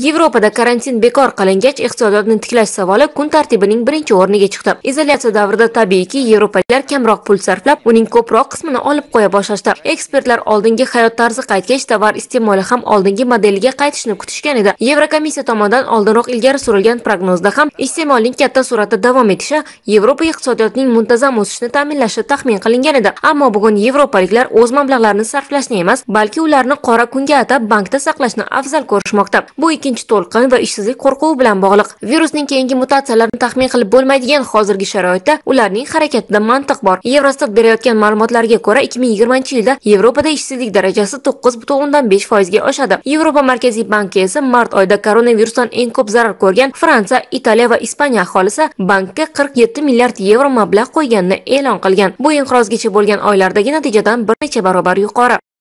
Yevropada karantin bekor qilingach, iqtisodiyotni tiklash savoli kun tartibining birinchi o'rniga chiqdi. Izolyatsiya davrida tabiiyki, yevropaliklar kamroq pul sarflab, uning ko'proq qismini olib qo'ya boshlashdi. Ekspertlar oldingi hayot tarzi qaytgach, tovar iste'moli ham oldingi modeliga qaytishni kutishgan edi. Yevrokomissiya tomonidan oldinroq ilgari surilgan prognozda ham iste'molning katta sur'atda davom etishi Yevropa iqtisodiyotining muntazam o'sishini ta'minlashi taxmin qilingan edi. Ammo bugun yevropaliklar o'z mablag'larini sarflashni emas, balki ularni qora kunga atab bankda saqlashni afzal ko'rishmoqda. Bu ikkinchi to'lqin va ishsizlik qo'rquvi bilan bog'liq. Virusning keyingi mutatsiyalarini taxmin qilib bo'lmaydigan hozirgi sharoitda ularning harakatida mantiq bor. Eurostat berayotgan ma'lumotlarga ko'ra, 2020-yilda Yevropada ishsizlik darajasi 9,5% ga oshadi. Yevropa Markaziy banki esa mart oyida koronavirusdan eng ko'p zarar ko'rgan Fransiya, Italiya va Ispaniya aholisi bankka 47 milliard yevro mablag' qo'yganini e'lon qilgan. Bu inqirozgacha bo'lgan oylardagi natijadan bir necha barobar yuqori.